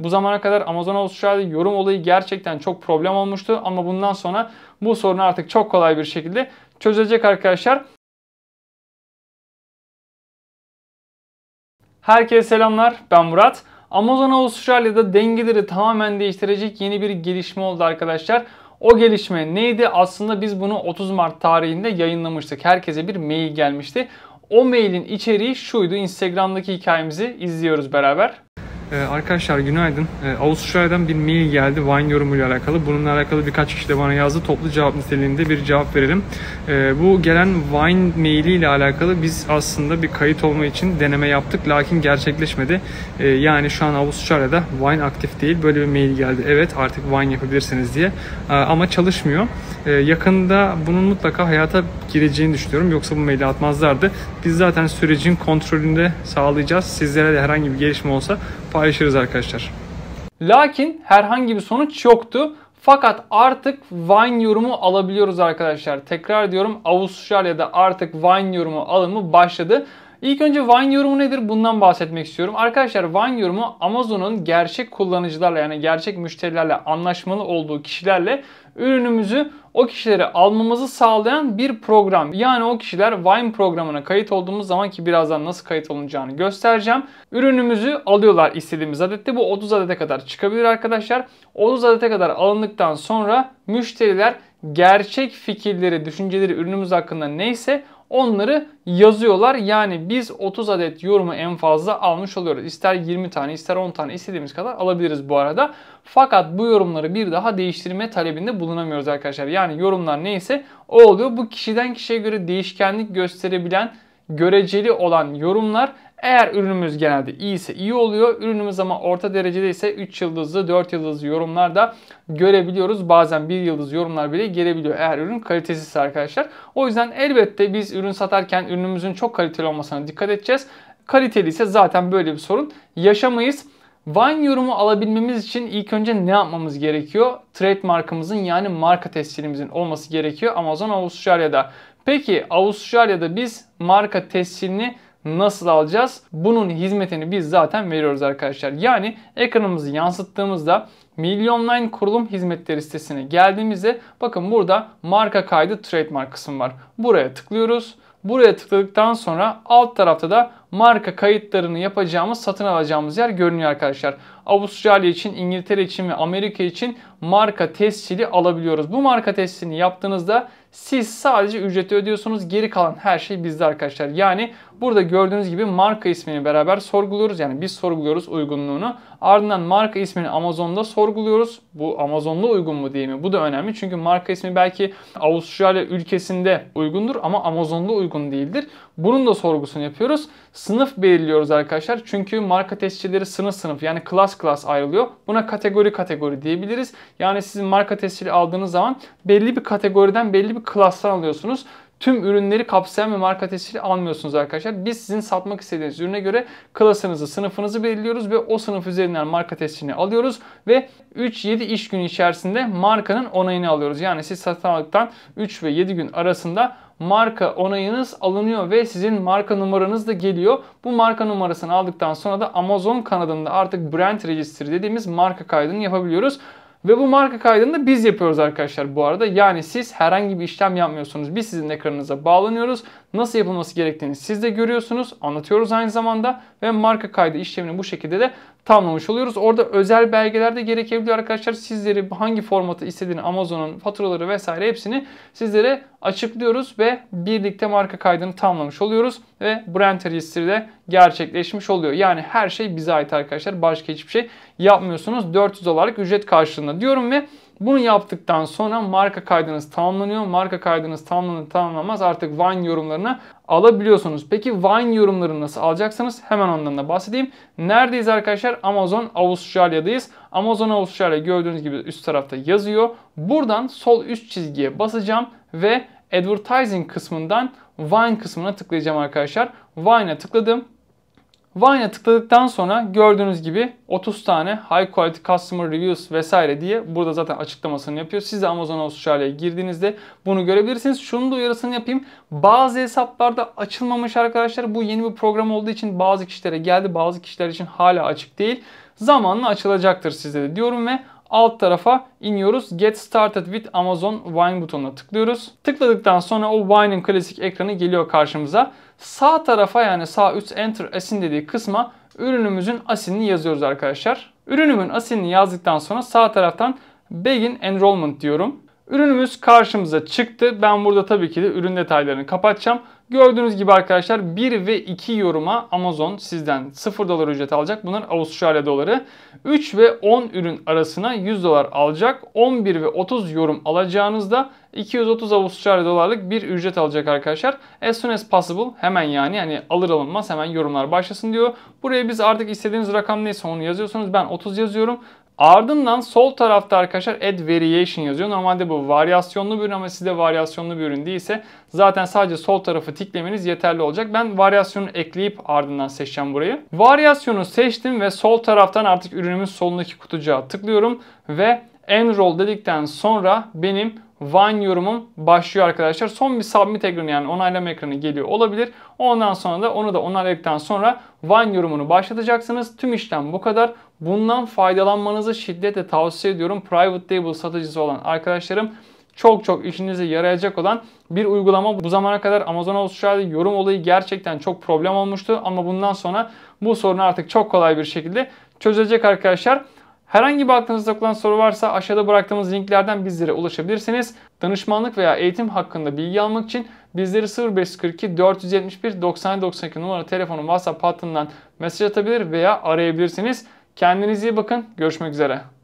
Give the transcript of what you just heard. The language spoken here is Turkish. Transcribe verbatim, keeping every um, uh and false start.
Bu zamana kadar Amazon Avustralya'da yorum olayı gerçekten çok problem olmuştu ama bundan sonra bu sorun artık çok kolay bir şekilde çözülecek arkadaşlar. Herkese selamlar, ben Murat. Amazon Avustralya'da dengeleri tamamen değiştirecek yeni bir gelişme oldu arkadaşlar. O gelişme neydi? Aslında biz bunu otuz Mart tarihinde yayınlamıştık. Herkese bir mail gelmişti. O mailin içeriği şuydu. Instagram'daki hikayemizi izliyoruz beraber. Ee, arkadaşlar günaydın. Ee, Avustralya'dan bir mail geldi Vine yorumuyla alakalı. Bununla alakalı birkaç kişi de bana yazdı. Toplu cevap niteliğinde bir cevap verelim. Ee, bu gelen Vine mailiyle alakalı biz aslında bir kayıt olma için deneme yaptık. Lakin gerçekleşmedi. Ee, yani şu an Avustralya'da Vine aktif değil. Böyle bir mail geldi. Evet, artık Vine yapabilirsiniz diye. Ee, ama çalışmıyor. Ee, yakında bunun mutlaka hayata gireceğini düşünüyorum. Yoksa bu maili atmazlardı. Biz zaten sürecin kontrolünde sağlayacağız. Sizlere de herhangi bir gelişme olsa paylaşırız arkadaşlar. Lakin herhangi bir sonuç yoktu. Fakat artık Vine yorumu alabiliyoruz arkadaşlar. Tekrar diyorum, Avustralya'da artık Vine yorumu alımı başladı. İlk önce Vine yorumu nedir? Bundan bahsetmek istiyorum. Arkadaşlar Vine yorumu Amazon'un gerçek kullanıcılarla, yani gerçek müşterilerle anlaşmalı olduğu kişilerle ürünümüzü o kişilere almamızı sağlayan bir program. Yani o kişiler Vine programına kayıt olduğumuz zaman, ki birazdan nasıl kayıt olunacağını göstereceğim, ürünümüzü alıyorlar istediğimiz adette. Bu otuz adete kadar çıkabilir arkadaşlar. otuz adete kadar alındıktan sonra müşteriler gerçek fikirleri, düşünceleri ürünümüz hakkında neyse onları yazıyorlar. Yani biz otuz adet yorumu en fazla almış oluyoruz. İster yirmi tane, ister on tane, istediğimiz kadar alabiliriz bu arada. Fakat bu yorumları bir daha değiştirme talebinde bulunamıyoruz arkadaşlar. Yani yorumlar neyse o oluyor. Bu kişiden kişiye göre değişkenlik gösterebilen, göreceli olan yorumlar. Eğer ürünümüz genelde iyiyse iyi oluyor. Ürünümüz ama orta derecede ise üç yıldızlı, dört yıldızlı yorumlar da görebiliyoruz. Bazen bir yıldız yorumlar bile gelebiliyor eğer ürün kalitesizse arkadaşlar. O yüzden elbette biz ürün satarken ürünümüzün çok kaliteli olmasına dikkat edeceğiz. Kaliteli ise zaten böyle bir sorun yaşamayız. Vine yorumu alabilmemiz için ilk önce ne yapmamız gerekiyor? Trademark'ımızın, yani marka tescilimizin olması gerekiyor Amazon Avustralya'da. Peki Avustralya'da biz marka tescilini nasıl alacağız? Bunun hizmetini biz zaten veriyoruz arkadaşlar. Yani ekranımızı yansıttığımızda Milyonline kurulum hizmetleri sitesine geldiğimizde bakın burada marka kaydı trademark kısmı var. Buraya tıklıyoruz. Buraya tıkladıktan sonra alt tarafta da marka kayıtlarını yapacağımız, satın alacağımız yer görünüyor arkadaşlar. Avustralya için, İngiltere için ve Amerika için marka tescili alabiliyoruz. Bu marka tescilini yaptığınızda siz sadece ücreti ödüyorsunuz. Geri kalan her şey bizde arkadaşlar. Yani burada gördüğünüz gibi marka ismini beraber sorguluyoruz. Yani biz sorguluyoruz uygunluğunu. Ardından marka ismini Amazon'da sorguluyoruz. Bu Amazon'da uygun mu değil mi? Bu da önemli. Çünkü marka ismi belki Avustralya ülkesinde uygundur ama Amazon'da uygun değildir. Bunun da sorgusunu yapıyoruz. Sınıf belirliyoruz arkadaşlar. Çünkü marka tescilleri sınıf sınıf, yani klas klas ayrılıyor. Buna kategori kategori diyebiliriz. Yani sizin marka tescili aldığınız zaman belli bir kategoriden, belli bir klastan alıyorsunuz. Tüm ürünleri kapsayan bir marka tescili almıyorsunuz arkadaşlar. Biz sizin satmak istediğiniz ürüne göre klasınızı, sınıfınızı belirliyoruz ve o sınıf üzerinden marka tescilini alıyoruz ve üç yedi iş günü içerisinde markanın onayını alıyoruz. Yani siz satın aldıktan üç ve yedi gün arasında marka onayınız alınıyor ve sizin marka numaranız da geliyor. Bu marka numarasını aldıktan sonra da Amazon kanadında artık brand registry dediğimiz marka kaydını yapabiliyoruz. Ve bu marka kaydını da biz yapıyoruz arkadaşlar bu arada. Yani siz herhangi bir işlem yapmıyorsunuz. Biz sizin ekranınıza bağlanıyoruz. Nasıl yapılması gerektiğini siz de görüyorsunuz. Anlatıyoruz aynı zamanda. Ve marka kaydı işlemini bu şekilde de tamamlamış oluyoruz. Orada özel belgeler de gerekebiliyor arkadaşlar. Sizleri hangi formatı istediğini, Amazon'un faturaları vesaire hepsini sizlere açıklıyoruz. Ve birlikte marka kaydını tamamlamış oluyoruz. Ve brand registry de gerçekleşmiş oluyor. Yani her şey bize ait arkadaşlar. Başka hiçbir şey yapmıyorsunuz. dört yüz dolarlık ücret karşılığında diyorum ve bunu yaptıktan sonra marka kaydınız tamamlanıyor. Marka kaydınız tamamlanır tamamlanmaz artık Vine yorumlarını alabiliyorsunuz. Peki Vine yorumlarını nasıl alacaksınız? Hemen ondan da bahsedeyim. Neredeyiz arkadaşlar? Amazon Avustralya'dayız. Amazon Avustralya gördüğünüz gibi üst tarafta yazıyor. Buradan sol üst çizgiye basacağım ve Advertising kısmından Vine kısmına tıklayacağım arkadaşlar. Vine'a tıkladım. Vine'a tıkladıktan sonra gördüğünüz gibi otuz tane High Quality Customer Reviews vesaire diye burada zaten açıklamasını yapıyor. Siz de Amazon Avustralya'ya girdiğinizde bunu görebilirsiniz. Şunu da uyarısını yapayım. Bazı hesaplarda açılmamış arkadaşlar. Bu yeni bir program olduğu için bazı kişilere geldi, bazı kişiler için hala açık değil. zamanla açılacaktır sizde de diyorum ve alt tarafa iniyoruz. Get Started with Amazon Wine butonuna tıklıyoruz. Tıkladıktan sonra o Wine'ın klasik ekranı geliyor karşımıza. Sağ tarafa, yani sağ üst Enter Asin dediği kısma ürünümüzün asinini yazıyoruz arkadaşlar. Ürünümün asinini yazdıktan sonra sağ taraftan Begin Enrollment diyorum. Ürünümüz karşımıza çıktı. Ben burada tabii ki de ürün detaylarını kapatacağım. Gördüğünüz gibi arkadaşlar bir ve iki yoruma Amazon sizden sıfır dolar ücret alacak. Bunlar Avustralya doları. üç ve on ürün arasına yüz dolar alacak. on bir ve otuz yorum alacağınızda iki yüz otuz Avustralya dolarlık bir ücret alacak arkadaşlar. As soon as possible, hemen, yani yani alır alınmaz hemen yorumlar başlasın diyor. Buraya biz artık istediğiniz rakam neyse onu yazıyorsunuz. Ben otuz yazıyorum. Ardından sol tarafta arkadaşlar Add Variation yazıyor. Normalde bu varyasyonlu bir ürün ama sizde varyasyonlu bir ürün değilse zaten sadece sol tarafı tiklemeniz yeterli olacak. Ben varyasyonu ekleyip ardından seçeceğim burayı. Varyasyonu seçtim ve sol taraftan artık ürünümün solundaki kutucuğa tıklıyorum ve Enroll dedikten sonra benim Wine yorumum başlıyor arkadaşlar. Son bir submit ekranı, yani onaylama ekranı geliyor olabilir. Ondan sonra da onu da onayladıktan sonra Wine yorumunu başlatacaksınız. Tüm işlem bu kadar. Bundan faydalanmanızı şiddetle tavsiye ediyorum. Private label satıcısı olan arkadaşlarım, çok çok işinize yarayacak olan bir uygulama. Bu zamana kadar Amazon Avustralya'da yorum olayı gerçekten çok problem olmuştu. Ama bundan sonra bu sorunu artık çok kolay bir şekilde çözecek arkadaşlar. Herhangi bir aklınızda takılan soru varsa aşağıda bıraktığımız linklerden bizlere ulaşabilirsiniz. Danışmanlık veya eğitim hakkında bilgi almak için bizleri sıfır beş kırk iki dört yüz yetmiş bir doksan doksan iki numaralı telefonu WhatsApp hattından mesaj atabilir veya arayabilirsiniz. Kendinize iyi bakın. Görüşmek üzere.